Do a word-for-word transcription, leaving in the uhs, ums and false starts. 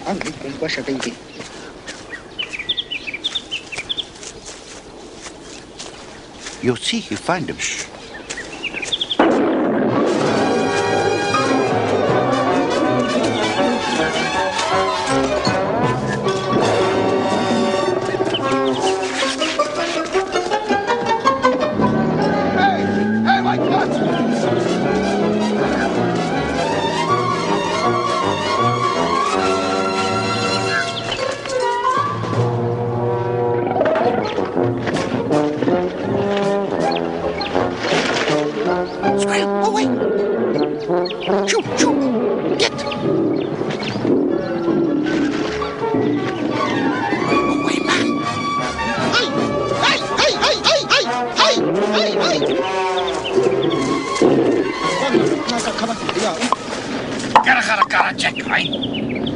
angry kung ba siya baby. You'll see you find him. Shh. Shoot, shoot, get! Away, man! Hey! Hey! Hey! Hey! Hey! Hey! Hey! Hey! Hey! Gara gara gara check, right?